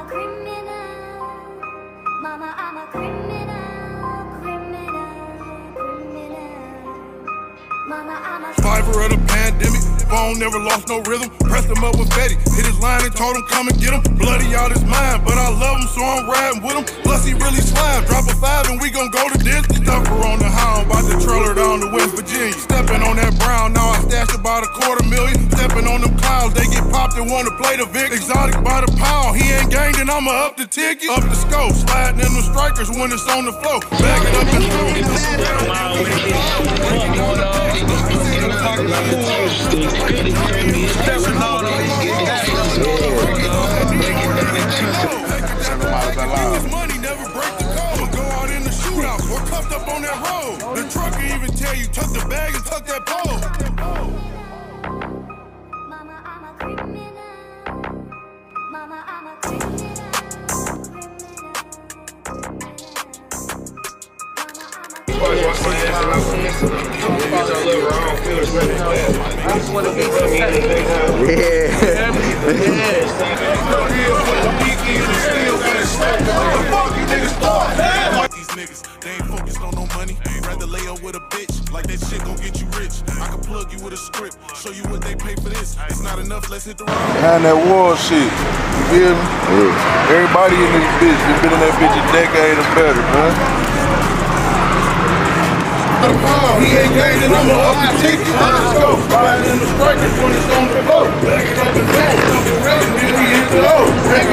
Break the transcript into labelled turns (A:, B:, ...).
A: a criminal. Mama, I'm a criminal, criminal. Mama, I'm a
B: survivor of the pandemic. Phone never lost no rhythm. Pressed him up with Fetty. Hit his line and told him come and get him. Bloody out his mind, but I love him, so I'm riding with him. Plus he really slime. Drop a 5 and we gon' go to Disney. Stuffer on the hound, bout to trail her down to West Virginia. Stepping on that brown, now I stashed about $250,000. Stepping on them clouds, they get popped and wanna play the Vic. Exotic by the pound, he ain't gang, then I'ma up the ticket. Up the scope, sliding in the strikers when it's on the floor. Back it up and throw it. Money never break the code. Go out in the shootout or cuffed up on that road. The trucker even tell you tuck the bag and tuck that pole.
A: Mama, I'm a criminal. Mama, I'm a criminal.
B: These niggas, they ain't focused on no money. Rather lay up with a bitch, like that shit gon' get you rich. I can plug you with a script, show you what they pay for this. It's not enough, let's hit the road.
C: Behind that wall shit, you feel me? Yeah. Everybody in this bitch been in that bitch a decade or better, man.
B: He ain't gang, then I'ma up the ticket. Let's go. Riding in the strikers when it's on the floor. Back it up and back, double red, and then we hit the O.